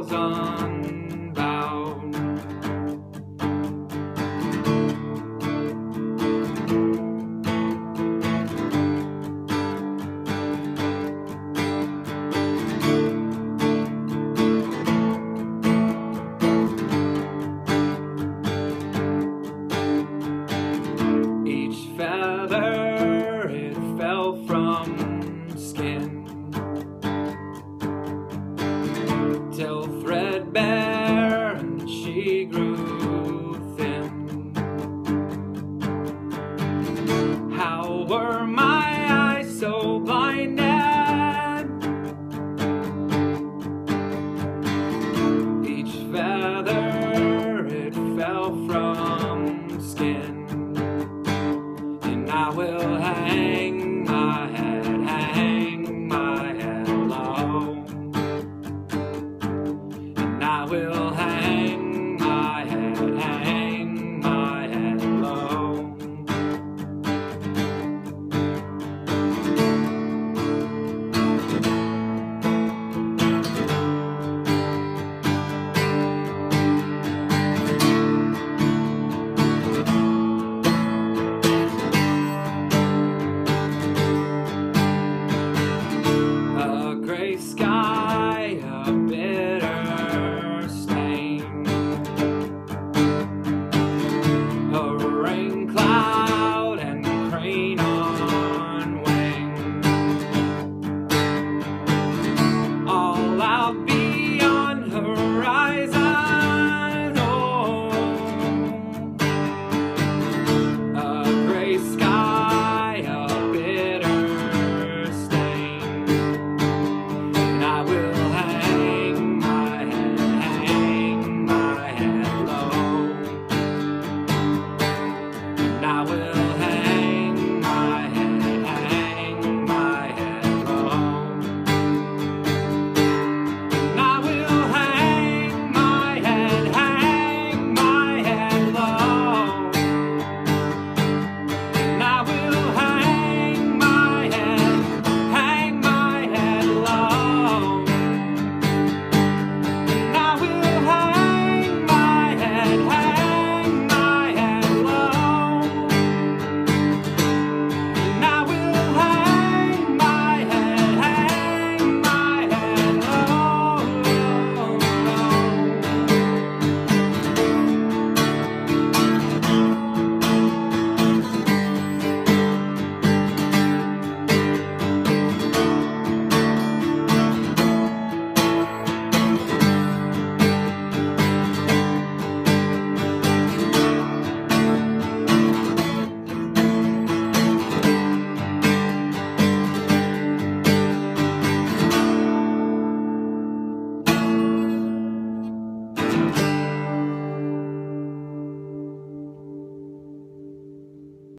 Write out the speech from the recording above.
souls unbound. Each feather, it fell from skin, till threadbare and she grew thin. How were my eyes so blinded? Each feather, it fell from skin. And I will hang my head low. And I will hang my head low. A gray sky, a bitter stain, a rain cloud and crane on wing, all out beyond horizon. Oh, a gray sky, a bitter stain. And I will hang my head low. And I will hang my head low. And I will hang my head low. And I will hang my head low. And I will hang my head low. And I will hang my head low.